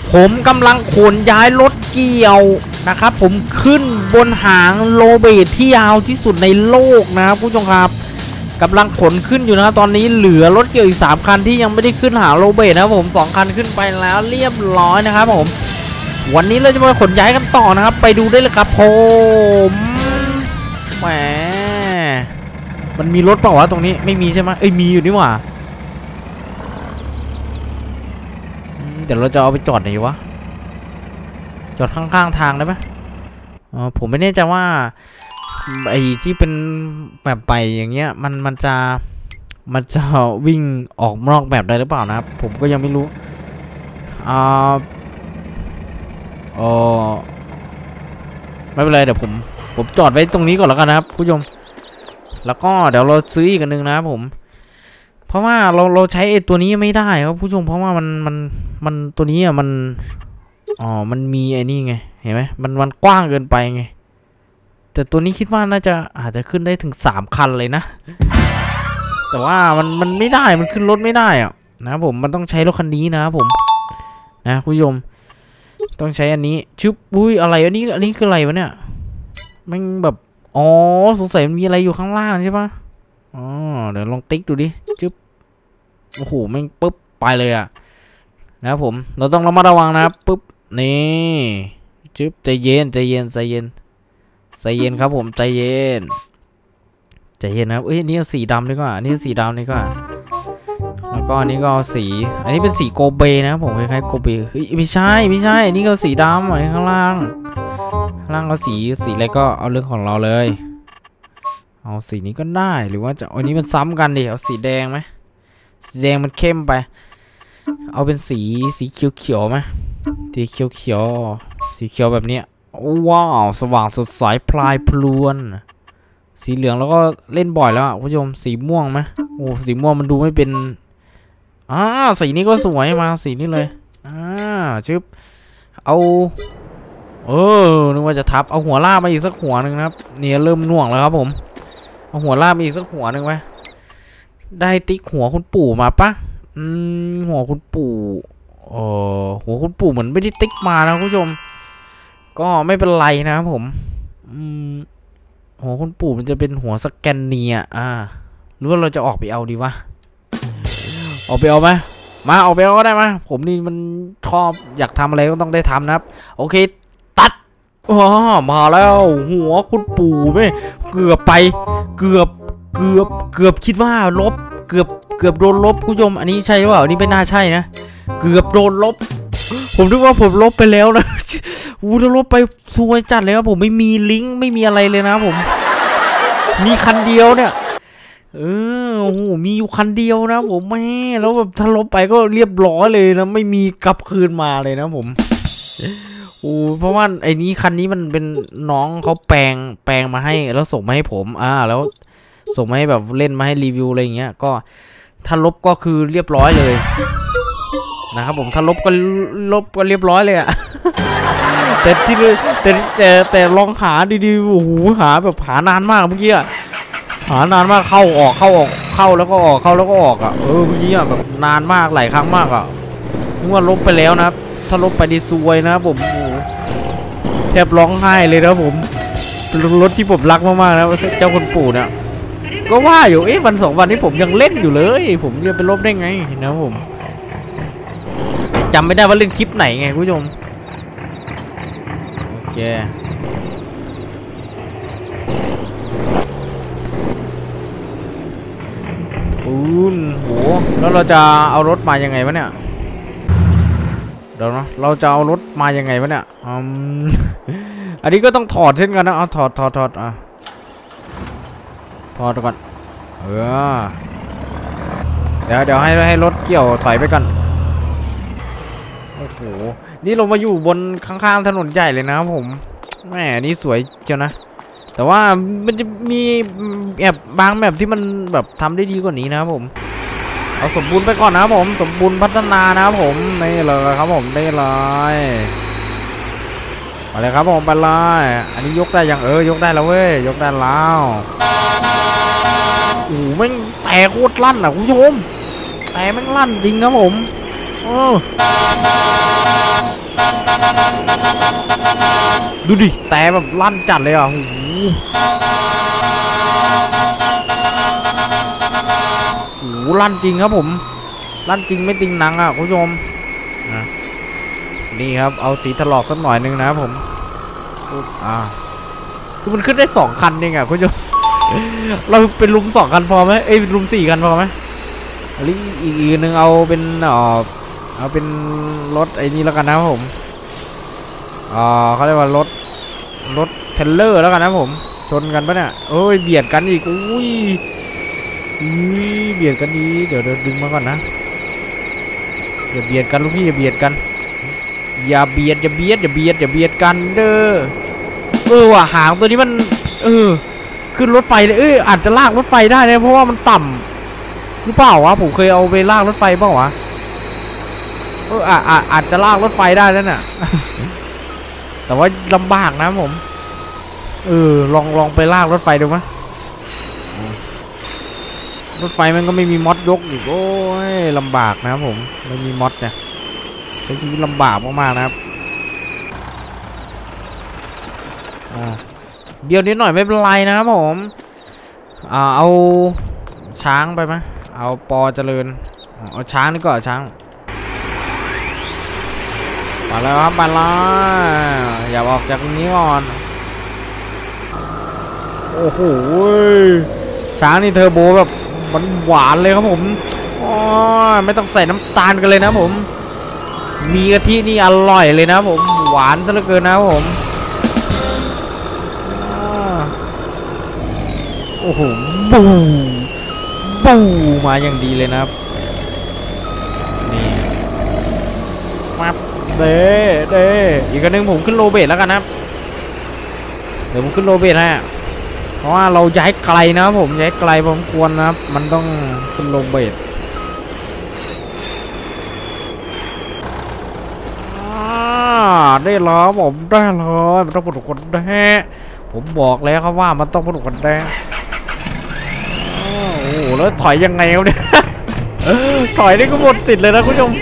ผมกำลังขนย้ายรถเกี่ยวนะครับผมขึ้นบนหางโรเบตที่ยาวที่สุดในโลกนะครับผู้ชมครับกำลังขนขึ้นอยู่นะตอนนี้เหลือรถเกี่ยวอีก3คันที่ยังไม่ได้ขึ้นหาโรเบตนะครับผม2คันขึ้นไปแล้วเรียบร้อยนะครับผมวันนี้เราจะมาขนย้ายกันต่อนะครับไปดูได้เลยครับผมแหมมันมีรถเปล่าวะตรงนี้ไม่มีใช่ไหมมีอยู่นี่หว่าเดี๋ยวเราจะเอาไปจอดไหนวะจอดข้างๆทางได้ไหมผมไม่แน่ใจว่าไอ้ที่เป็นแบบไปอย่างเงี้ยมันจะวิ่งออกนอกแบบได้หรือเปล่านะครับผมก็ยังไม่รู้ไม่เป็นไรเดี๋ยวผมจอดไว้ตรงนี้ก่อนแล้วกันนะครับผู้ชมแล้วก็เดี๋ยวเราซื้ออีกอันนึงนะครับผมเพราะว่าเราใช้ไอ้ตัวนี้ไม่ได้ครับผู้ชมเพราะว่ามันตัวนี้อ่ะมันมีไอ้นี่ไงเห็นไหมมันกว้างเกินไปไงแต่ตัวนี้คิดว่าน่าจะอาจจะขึ้นได้ถึง3คันเลยนะแต่ว่ามันไม่ได้มันขึ้นรถไม่ได้อ่ะนะครับผมมันต้องใช้รถคันนี้นะครับผมนะผู้ชมต้องใช้อันนี้ชึบอุ้ยอะไรอันนี้คืออะไรวะเนี่ยมันแบบสงสัยมันมีอะไรอยู่ข้างล่างใช่ปะเดี๋ยวลองติ๊กดูดิชึบโอ้โหมันปุ๊บไปเลยอ่ะนะครับผมเราต้องระมัดระวังนะครับปุ๊บนี่ชึบใจเย็นครับผมใจเย็นนะครับนี่เอาสีดำดีกว่านี่สีดำดีกว่าแล้วก็อันนี้ก็เอาสีอันนี้เป็นสีโกเบนะครับผมคล้ายๆโกเบไม่ใช่อันนี้ก็สีดำอันนี้ข้างล่างเอาสีอะไรก็เอาเรื่องของเราเลยเอาสีนี้ก็ได้หรือว่าจะอันนี้มันซ้ำกันดิเอาสีแดงไหมสีแดงมันเข้มไปเอาเป็นสีเขียวไหมสีเขียวแบบเนี้ยว้าวสว่างสดใสพลายพลวนสีเหลืองแล้วก็เล่นบ่อยแล้วผู้ชมสีม่วงไหมโอ้สีม่วงมันดูไม่เป็นสีนี้ก็สวยมาสีนี้เลยชึบเอานึกว่าจะทับเอาหัวล่ามาอีกสักหัวหนึ่งนะครับเนี่ยเริ่มน่วงแล้วครับผมเอาหัวล่ามาอีกสักหัวหนึ่งไว้ได้ติ๊กหัวคุณปู่มาปะหัวคุณปู่หัวคุณปู่เหมือนไม่ได้ติ๊กมานะผู้ชมก็ไม่เป็นไรนะครับผมหัวคุณปู่มันจะเป็นหัวสแกนเนียหรือว่าเราจะออกไปเอาดีวะออกไปเอาไหมมาออกไปเอาก็ได้มาผมนี่มันชอบอยากทำอะไรก็ต้องได้ทำนะครับโอเคตัดมาแล้วหัวคุณปู่ไม่เกือบไปเกือบคิดว่าลบเกือบโดนลบผู้ชมอันนี้ใช่หรือเปล่าอันนี้ไม่น่าใช่นะเกือบโดนลบผมนึกว่าผมลบไปแล้วนะถ้าลบไปซวยจัดเลยครับผมไม่มีลิงก์ไม่มีอะไรเลยนะผมมีคันเดียวเนี่ยมีอยู่คันเดียวนะผมแล้วแบบถ้าลบไปก็เรียบร้อยเลยนะไม่มีกลับคืนมาเลยนะผมเพราะว่าไอ้นี้คันนี้มันเป็นน้องเขาแปลงมาให้แล้วส่งมาให้ผมแล้วส่งมาให้แบบเล่นมาให้รีวิวอะไรอย่างเงี้ยก็ถ้าลบก็คือเรียบร้อยเลยนะครับผมถ้าลบก็เรียบร้อยเลยอะแต่ลองหาดีๆโอ้โหหาแบบหานานมากเมื่อกี้หานานมากเข้าออกเข้าแล้วก็ออกเข้าแล้วก็ออกเมื่อกี้แบบนานมากหลายครั้งมากนึกว่าลบไปแล้วนะครับถ้าลบไปดีซวยนะครับผมแทบร้องไห้เลยนะผมรถที่ผมรักมากๆนะเจ้าคุณปู่เนี่ยก็ว่าอยู่วัน2 วันนี้ผมยังเล่นอยู่เลยผมจะไปลบได้ไงนะผมจำไม่ได้ว่าเล่นคลิปไหนไงคุณผู้ชมโอเคโหแล้วเราจะเอารถมายังไงวะเนี่ยเดี๋ยวนะเราจะเอารถมายังไงวะเนี่ยอันนี้ก็ต้องถอดเช่นกันนะเอาถอดถอดก่อนเดี๋ยวให้รถเกี่ยวถอยไปกันโอ้โหนี่เรามาอยู่บนข้างๆถนนใหญ่เลยนะครับผมแหมนี่สวยเชียวนะแต่ว่ามันจะมีบางแบบที่มันแบบทำได้ดีกว่านี้นะครับผมเอาสมบูรณ์ไปก่อนนะครับผมสมบูรณ์พัฒนานะครับผมนี่เลยครับผมได้เลยไปเลยครับผมไปเลยอันนี้ยกได้ยังยกได้แล้วเว้ยยกได้แล้วโอ้แม่งแต่โคตรลั่นคุณผู้ชมแต่แม่งลั่นจริงครับผมดูดิแต่แบบลั่นจัดเลยอ่ะโอ้โหลั่นจริงครับผมลั่นจริงไม่ติงหนังอ่ะคุณผู้ชมนี่ครับเอาสีถลอกสักหน่อยนึงนะครับผมคือมันขึ้นได้2 คันเองอ่ะคุณผู้ชมเราเป็นลุม2 คันพอไหมเอ้ยลุม4 คันพอไหมอีกนึงเอาเป็นรถไอ้นี่แล้วกันนะครับผมเขาเรียกว่ารถเทรลเลอร์แล้วกันนะผมชนกันปะเนี่ยเอ้ยเบียดกันอีกอุ้ยเบียดกันดีเดี๋ยวดึงมาก่อนนะอย่าเบียดกันลูกพี่อย่าเบียดกันอย่าเบียดกันเด้อว่ะหางตัวนี้มันขึ้นรถไฟเลยอาจจะลากรถไฟได้นะเพราะว่ามันต่ำหรือเปล่าวะผมเคยเอาไปลากรถไฟเปล่าวะอาจจะลากรถไฟได้นั่นน่ะ แต่ว่าลำบากนะผมลองไปลากรถไฟดูมั้ยรถไฟมันก็ไม่มีม็อดยกอีกโอ้ยลำบากนะครับผมไม่มีม็อดเนี่ยใช้ชีวิตลำบากมากๆนะครับเดี๋ยวนิดหน่อยไม่เป็นไรนะครับผมเอาช้างไปไหมเอาปอเจริญเอาช้างนี่ก่อนช้างมาแล้วครับมาแล้วอย่าออกจากตรงนี้ก่อนโอ้โหช้างนี่เทอร์โบแบบมันหวานเลยครับผมไม่ต้องใส่น้ำตาลกันเลยนะผมมีกะทินี่อร่อยเลยนะผมหวานซะเหลือเกินนะผมโอ้โหบูมาอย่างดีเลยนะครับนี่มาเด้อีกคนนึงผมขึ้นโรเบตแล้วกันนะเดี๋ยวผมขึ้นโรเบตให้เพราะว่าเราย้ายไกลนะผมย้ายไกลผมควรนะครับมันต้องขึ้นโรเบตได้แล้วผมได้เลยมันต้องปลุกคนแด้ผมบอกแล้วครับว่ามันต้องปลุกคนแด้โอ้โหแล้วถอยยังไงครับเนี่ยถอยนี่ก็หมดสิทธิ์เลยนะคุณผู้ชม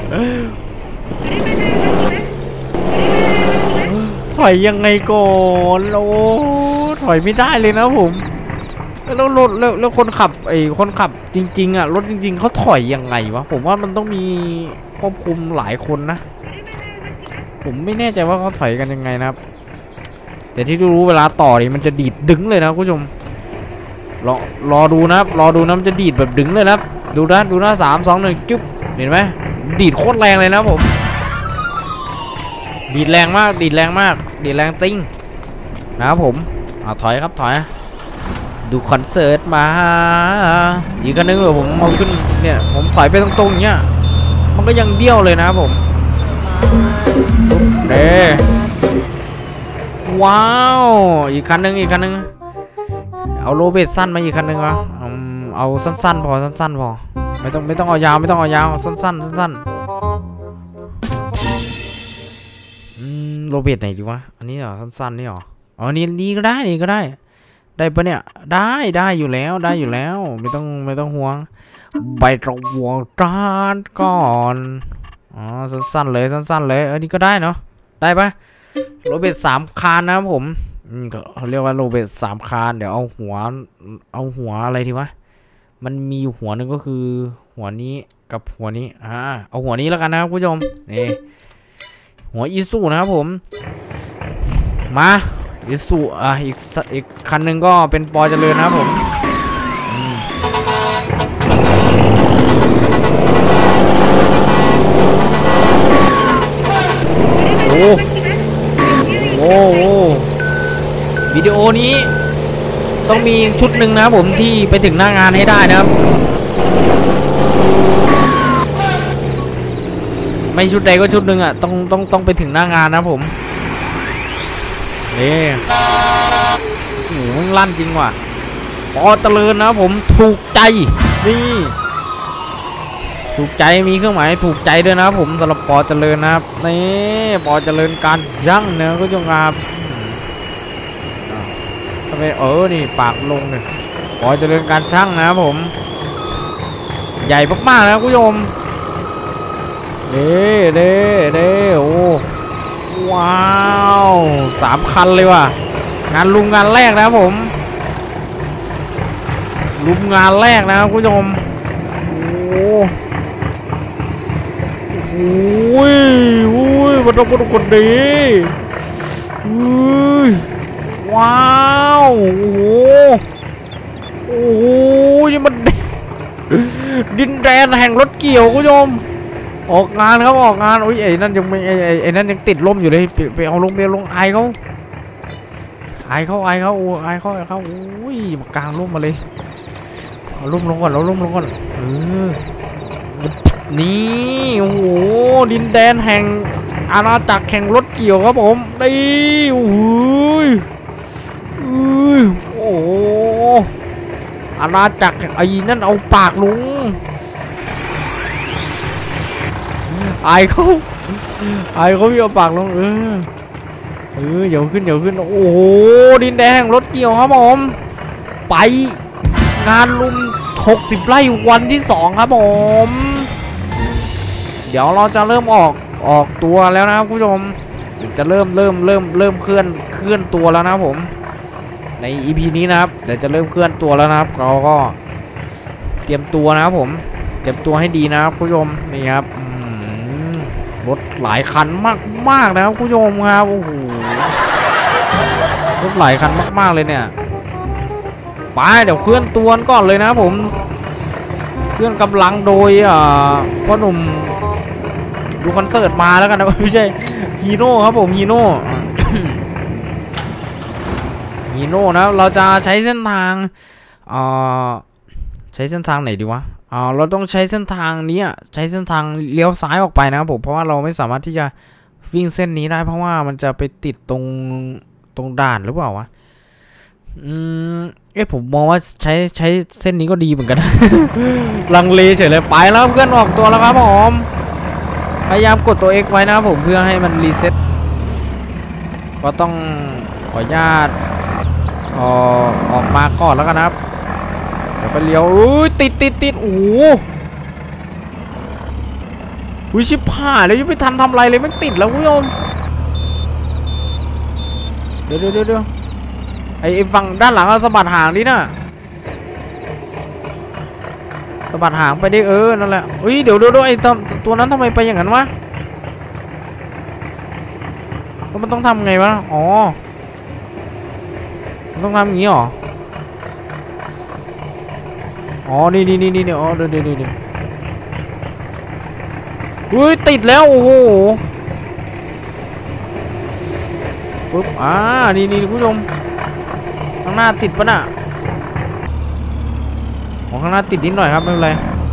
ถอยยังไงก่อนโอ้ถอยไม่ได้เลยนะผมแล้วรถแล้วคนขับคนขับจริงๆอ่ะรถจริงๆเขาถอยยังไงวะผมว่ามันต้องมีควบคุมหลายคนนะผมไม่แน่ใจว่าเขาถอยกันยังไงนะครับแต่ที่รู้เวลาต่อนี่มันจะดีดดึงเลยนะคุณผู้ชมรอดูนะครับรอดูนะมันจะดีดแบบดึงเลยนะดูนะ3 2 1จุ๊บเห็นไหมดีดโคตรแรงเลยนะผมดีดแรงมากดีดแรงจริงนะครับผมถอยครับถอยดูคอนเสิร์ตมาอีกคนนึงผมเอาขึ้นเนี่ยผมถอยไปตรงๆเนี้ยมันก็ยังเบี้ยวเลยนะครับผมว้าวอีกคันนึงเอาโรเบตสั้นมาอีกคันนึงวะเอาสั้นๆพอสั้นๆพอไม่ต้องเอายาวสั้นโรเบตไหนดีวะอันนี้เหรอสั้นๆนี่เหรอนี่ก็ได้ได้ปะเนี่ยได้อยู่แล้วไม่ต้องห่วงใบตรงวงจานก่อนสั้นๆเลยนี่ก็ได้เนาะได้ปะโรเบต3 คานนะครับผมเขาเรียกว่าโรเบต3 คานเดี๋ยวเอาหัวอะไรทีวะมันมีอยู่หัวหนึ่งก็คือหัวนี้กับหัวนี้เอาหัวนี้แล้วกันนะครับคุณผู้ชมนี่หัวอีซูนะครับผมมาอีซูอีกคันหนึ่งก็เป็นปอเจริญนะครับผมโอ้วิดีโอนี้ต้องมีชุดหนึ่งนะครับผมที่ไปถึงหน้างานให้ได้นะครับไม่ชุดใดก็ชุดหนึ่งอ่ะต้องไปถึงหน้างานนะผมนี่โอ้โหลั่นจริงว่ะปอเจริญนะผมถูกใจนี่ถูกใจมีเครื่องหมายถูกใจด้วยนะผมสำหรับปอเจริญนะครับนี่ปอเจริญการช่างเนี่ยก็จงอาบทำไมนี่ปากลงเนี่ยปอเจริญการช่างนะครับผมใหญ่มากๆนะคุณผู้ชมเด้โอ้ว้าว3 คันเลยว่ะงานลุมงานแรกนะครับผมลุมงานแรกนะครับคุณผู้ชมโอ้โหมันต้องคนดีว้าวโอ้โหนี่มันดินแดนแห่งรถเกี่ยวคุณผู้ชมออกงานครับออกงานโอ้ยไอ้นั่นยังไม่ไอ้นั่นยังติดล่มอยู่เลยไปเอาลงไอเขาโอ้ยมากลางล่มมาเลยเอาล่มลงก่อนนี่โอ้โหดินแดนแห่งอาณาจักรแห่งรถเกี่ยวครับผมนี่โอ้ยโอ้โหอาณาจักรไอ้นั่นเอาปากลุงไอเขาพี่เอาปากลงเดี๋ยวขึ้นโอ้โหดินแดงแห่งรถเกี่ยวครับผมไปงานลุม60 ไร่วันที่2ครับผมเดี๋ยวเราจะเริ่มออกตัวแล้วนะครับคุณผู้ชมจะเริ่มเคลื่อนตัวแล้วนะครับผมใน EP นี้นะครับเดี๋ยวจะเริ่มเคลื่อนตัวแล้วนะครับเราก็เตรียมตัวนะครับผมเตรียมตัวให้ดีนะครับคุณผู้ชมนี่ครับรถหลายคันมากนะครับคุณผู้ชมครับโอ้โหรถหลายคันมากเลยเนี่ยไปเดี๋ยวเคลื่อนตัวก่อนเลยนะครับผมเคลื่อนกำลังโดยพ่อหนุ่มดูคอนเสิร์ตมาแล้วกันนะไม่ใช่ฮีโน่ครับผมฮีโน่ ฮีโน่นะเราจะใช้เส้นทางใช้เส้นทางไหนดีวะเราต้องใช้เส้นทางนี้ใช้เส้นทางเลี้ยวซ้ายออกไปนะครับผมเพราะว่าเราไม่สามารถที่จะวิ่งเส้นนี้ได้เพราะว่ามันจะไปติดตรงด่านหรือเปล่าวะผมมองว่าใช้เส้นนี้ก็ดีเหมือนกัน ลังเลเฉยเลยไปแล้วเพื่อนออกตัวแล้วครับผมพยายามกดตัว X ไว้นะครับผมเพื่อให้มันรีเซ็ตก็ต้องขออนุญาตออกมาก่อนแล้วกันนะครับเดี๋ยวก็เลี้ยวติดโอ้โหชิบผ่าเลยยังไม่ทันทำอะไรเลยมันติดแล้วคุณผู้ชมเดี๋ยวไอ้ฝั่งด้านหลังสะบัดหางดิน่ะสะบัดหางไปดินั่นแหละเดี๋ยวไอ้ตัวนั้นทำไมไปอย่างนั้นวะมันต้องทำไงวะอ๋อมันต้องทำอย่างนี้หรออ๋อนี่อ๋อเดี๋ยวติดแล้วโอ้โหปุ๊บนี่คุณผู้ชมข้างหน้าติดปะน่ะข้างหน้าติดนิดหน่อยครับไม่เป็นไร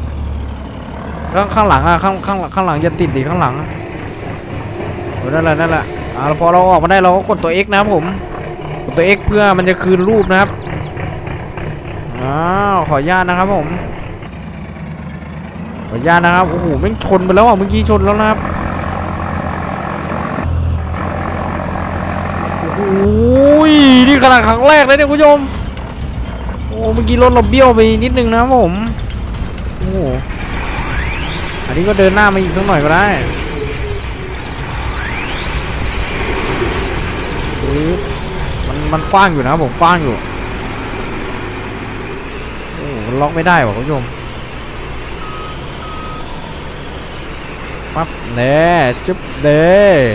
ข้างหลังข้างหลังจะติดดิข้างหลังนั่นแหละพอเราออกมาได้เราก็กดตัว X นะครับผมกดตัว X เพื่อมันจะคืนรูปนะครับขออนุญาตนะครับผมขออนุญาตนะครับโอ้โหแม่งชนไปแล้วเมื่อกี้ชนแล้วนะครับโอ้โหนี่ขนาดครั้งแรกเลยเนี่ยคุณผู้ชมโอ้เมื่อกี้รถเราเบี้ยวไปนิดนึงนะครับผมโอ้อันนี้ก็เดินหน้ามาอีกสักหน่อยก็ได้มันกว้างอยู่นะผมกว้างอยู่โอ้มันล็อกไม่ได้ว่ะคุณผู้ชมปั๊บเน่จุ๊บเด้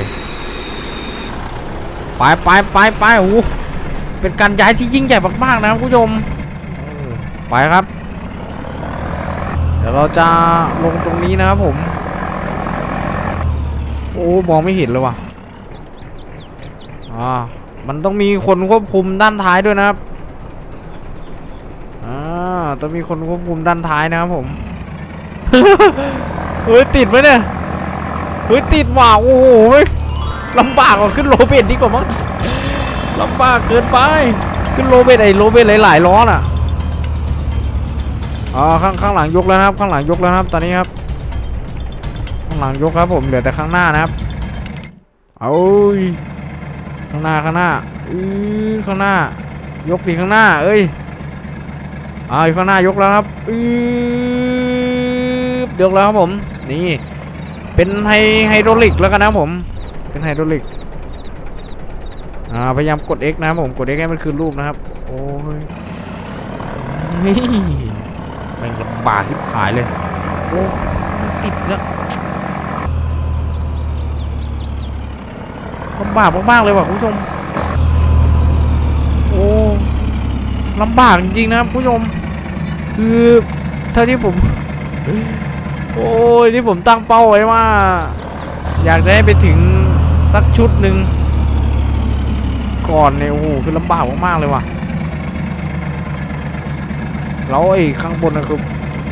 ไปโอ้โหเป็นการย้ายที่ยิ่งใหญ่มากๆนะคุณผู้ชมไปครับเดี๋ยวเราจะลงตรงนี้นะครับผมโอ้มองไม่เห็นเลยว่ะมันต้องมีคนควบคุมด้านท้ายด้วยนะครับต้องมีคนควบคุมด้านท้ายนะครับผม ติดไหมเนี่ยติดว่ะโอ้โหลำบากกว่าขึ้นโรเบตดีกว่ามั้งลำบากเกินไปขึ้นโรเบตโรเบตหลายล้อน่ะข้างหลังยกแล้วนะครับข้างหลังยกแล้วครับตอนนี้ครับข้างหลังยกครับผมเหลือแต่ข้างหน้านะครับข้างหน้าข้างหน้ายกดีข้างหน้าข้างหน้ายกแล้วครับยกแล้วครับผมนี่เป็นไฮโดรลิกแล้วกันนะผมเป็นไฮโดรลิกพยายามกด X นะผมกด X ให้มันคืนรูปนะครับโอ้ยนี่แม่งลำบากที่ขายเลยโอ้ติดแล้วลำบากมากๆเลยว่ะคุณผู้ชมโอ้ลำบากจริงๆนะครับคุณผู้ชมคือเท่าที่ผมโอ้ยที่ผมตั้งเป้าไว้ว่าอยากได้ไปถึงสักชุดหนึ่งก่อนเนี่ยโอ้โหคือลำบากมากๆเลยว่ะแล้วไอ้ข้างบนนะคือ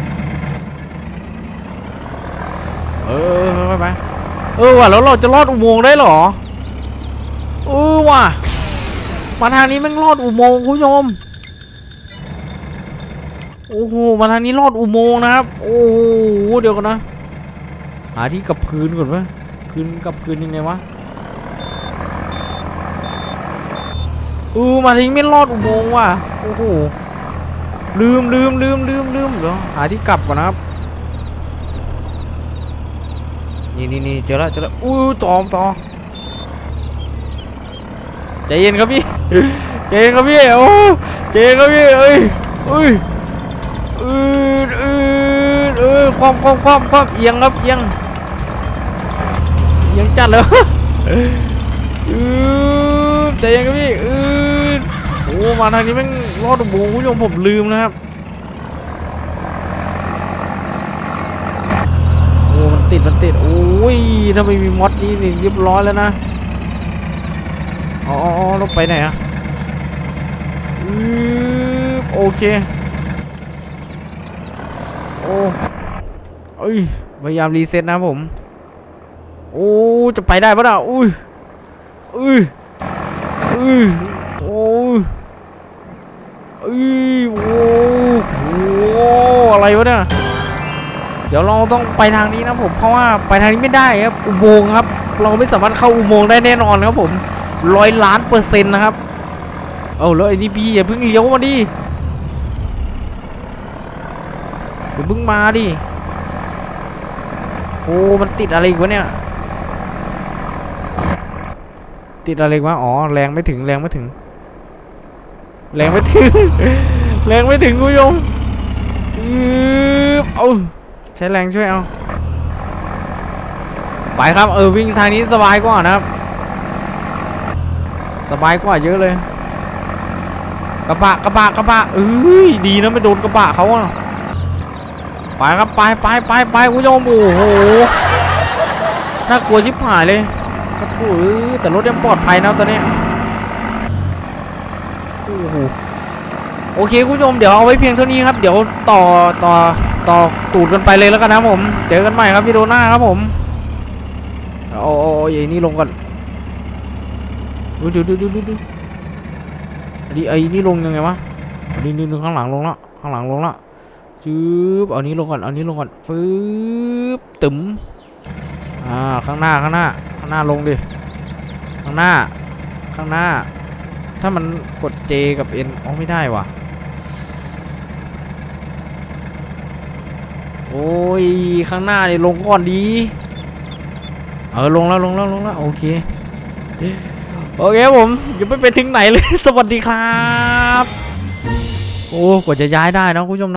ไปว่ะแล้วเราจะรอดอุโมงค์ได้เหรอว่ะมาทางนี้มันรอดอุโมงค์คุณผู้ชมโอ้โหมาทางนี้รอดอุโมงค์นะครับโอ้โหเดี๋ยวกันนะหาที่กลับคืนก่อนวะกลับคืนยังไงวะมาทิ้งไม่รอดอุโมงค์ว่ะโอ้โหลืมเดี๋ยวหาที่กลับก่อนนะครับนี่เจอแล้วต่อใจเย็นครับพี่ใจเย็นครับพี่โอ้ใจเย็นครับพี่ความเอียงครับเอียงจัดเลยใจเย็นครับพี่โอ้มาทางนี้แม่งรอดบูคุณผู้ชมผมลืมนะครับโอ้มันติดโอ้ยถ้าไม่มีมอดนี่เรียบร้อยแล้วนะอ๋อเราไปไหนอะโอเคพยายามรีเซ็ตนะผมจะไปได้ปะน่ะโอ้อะไรวะเนี่ยเดี๋ยวเราต้องไปทางนี้นะผมเพราะว่าไปทางนี้ไม่ได้ครับอุโมงค์ครับเราไม่สามารถเข้าอุโมงค์ได้แน่นอนครับผม100,000,000%นะครับแล้วไอ้นี่พี่อย่าเพิ่งเลี้ยวมาดิอย่าเพิ่งมาดิมันติดอะไรอีกวะเนี่ยติดอะไรวะแรงไม่ถึงคุณผู้ชมใช้แรงช่วยเอาไปครับวิ่งทางนี้สบายกว่านะครับสบายกว่าเยอะเลยกระบะดีนะไม่โดนกระบะเขาอะไปครับไปคุณผู้ชมโอ้โหน่ากลัวชิบหายเลยแต่รถยังปลอดภัยนะตอนนี้โอเคคุณผู้ชมเดี๋ยวเอาไว้เพียงเท่านี้ครับเดี๋ยวต่อตูดกันไปเลยแล้วกันนะผมเจอกันใหม่ครับวิดีโอหน้าครับผมไอ้นี่ลงก่อนดูไอ้นี่ลงยังไงวะนี่ข้างหลังลงแล้วจืบเอานี้ลงก่อนฟืบตึ๋มข้างหน้าลงดิข้างหน้าถ้ามันกด J กับ N ไม่ได้ว่ะข้างหน้านี่ลงก่อนดีลงแล้วโอเคผมยังไม่ไปถึงไหนเลยสวัสดีครับกว่าจะย้ายได้นะคุณผู้ชม